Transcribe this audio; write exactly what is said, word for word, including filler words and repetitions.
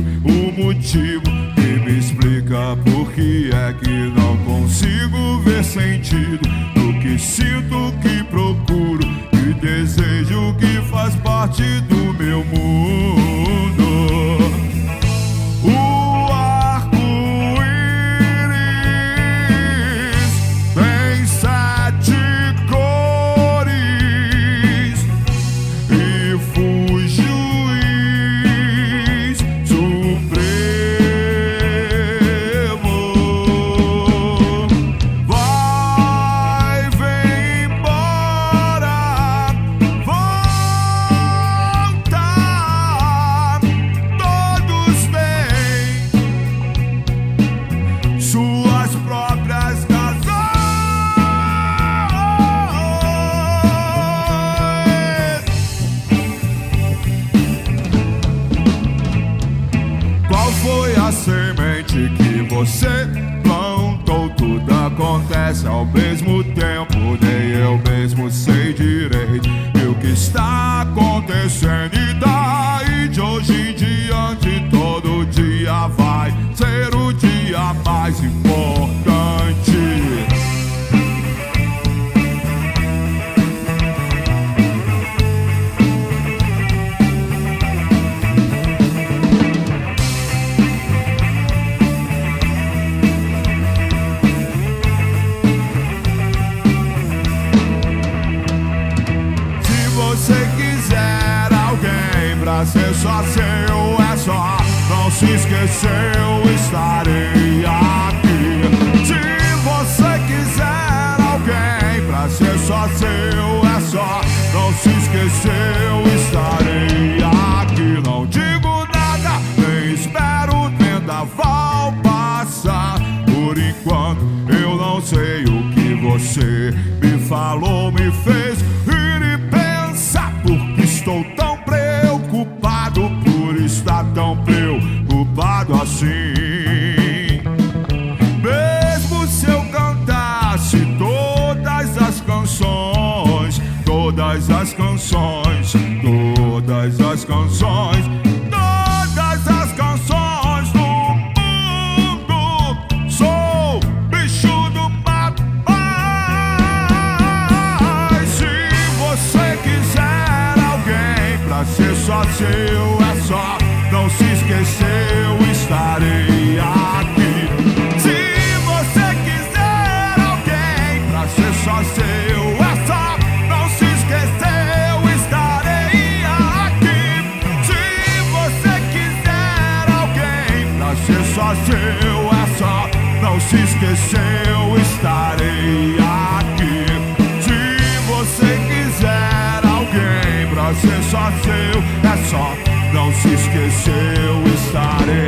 o motivo que me explica por que é que não consigo ver sentido no que sinto, que procuro, que desejo, que faz parte do meu mundo. O arco-íris tem sete cores e fui juiz supremo. Vai, vem embora, volta, todos têm suas próprias razões. Qual foi a semente que você plantou? Tudo acontece ao mesmo tempo, nem eu mesmo sei direito o que está acontecendo. E daí de hoje em diante, todo dia vai ser o dia mais importante. Se você quiser alguém pra ser só seu, é só não se esqueceu, estarei aqui. Se você quiser alguém pra ser só seu, é só não se esqueceu, estarei aqui. Não digo nada, nem espero o vendaval passar. Por enquanto eu não sei o que você me falou, me fez rir e pensar, porque estou tão preocupado por estar tão preocupado assim. Mesmo se eu cantasse todas as canções, todas as canções, todas as canções, todas as canções do mundo, sou bicho do mato. Ai, se você quiser alguém pra ser só seu, é só não se esqueceu, estarei aqui. Se você quiser alguém pra ser só seu, é só não se esqueceu, estarei aqui. Se você quiser alguém pra ser só seu, é só não se esqueceu, estarei aqui. Se você quiser alguém pra ser só seu, é só não se esqueceu, estarei